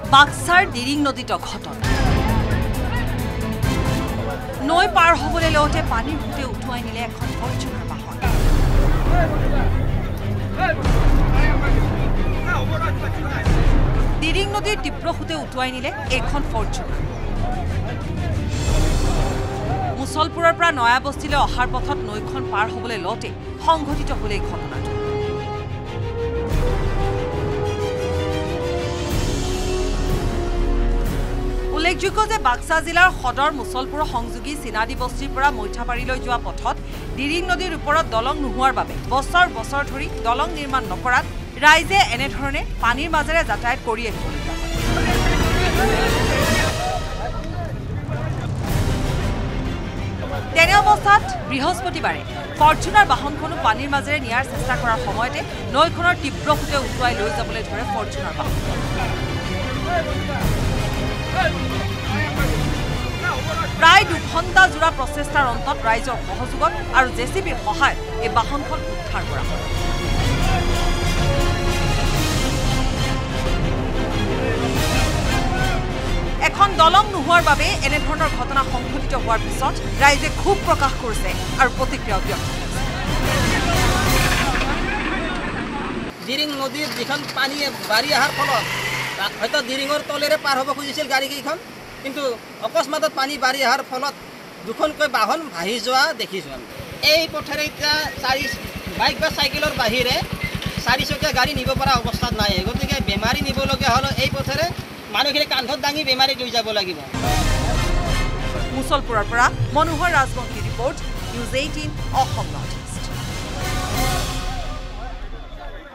বাক্সাৰ দিৰিং নদীত ঘটনা নৈ পাৰ হ'বলৈ লওঁতে পানীৰ সোঁতে উঠুৱাই নিলে এখন ফৰ্চুনাৰ বাহন দিৰিং নদীৰ তীব্ৰ সোঁতে উঠুৱাই নিলে এখন ফৰ্চুনাৰ মুছলপুৰৰ পৰা নয়াবস্তিলৈ অহাৰ পথত নৈখন পাৰ হ'বলৈ লওঁতে সংঘটিত হ'ল এই ঘটনাটো উল্লেখযোগ্য যে বাক্সা জিলাৰ সদৰ মুছলপুৰ সংযোগী চিনাদি বস্তিৰ পৰা মৈঠাপাৰীলৈ যোৱা পথত দিৰিং নদীৰ ওপৰত দলং নোহোৱাৰ বাবে বছৰ বছৰ ধৰি দলং নিৰ্মাণ নকৰাত ৰাইজে এনেধৰণে পানীৰ মাজেৰে যাতায়াত কৰি আহিবলগীয়া হয় তেনে অৱস্থাত বৃহস্পতিবাৰে ফৰ্চুনাৰ বাহনখনো পানীৰ মাজেৰে নিয়াৰ চেষ্টা কৰাৰ সময়তে নৈখনৰ তীব্ৰ সোঁতে উঠুৱাই লৈ যাবলৈ ধৰে ফৰ্চুনাৰ বাহন প্ৰায় 2 ঘণ্টা জোৰা প্ৰচেষ্টাৰ অন্তত ৰাইজৰ সহযোগত আৰু জেচিবিৰ সহায়ত এই বাহনখন উদ্ধাৰ কৰা হয় এখন দলং নোহোৱাৰ বাবে এনেধৰণৰ ঘটনা সংঘটিত হোৱাৰ পিছত ৰাইজে ক্ষোভ প্ৰকাশ কৰিছে আৰু প্ৰতিক্ৰিয়া ব্যক্ত কৰিছে দিৰিং নদীৰ যিখন পানী বাঢ়ি অহাৰ ফলত হয়তো দিৰিঙৰ তলেৰে পাৰ হ'ব খুজিছিল গাড়ীকেইখন কিন্তু অকস্মাতত পানী বাঢ়ি অহাৰ ফলত দুখনকৈ বাহন ভাহি যোৱা দেখিছোঁ আমি এই পথেৰে এতিয়া বাইক বা চাইকেলৰ বাহিৰে 4-চকীয়া গাড়ী নিব পৰা অৱস্থাত নাই গতিকে বেমাৰী নিবলগীয়া হ'লে এই পথেৰে মানুহখিনি কান্ধত দাঙি বেমাৰী লৈ যাব লাগিব মুছলপুৰৰ পৰা Manohar Rajbongshi report news 18 Assam north east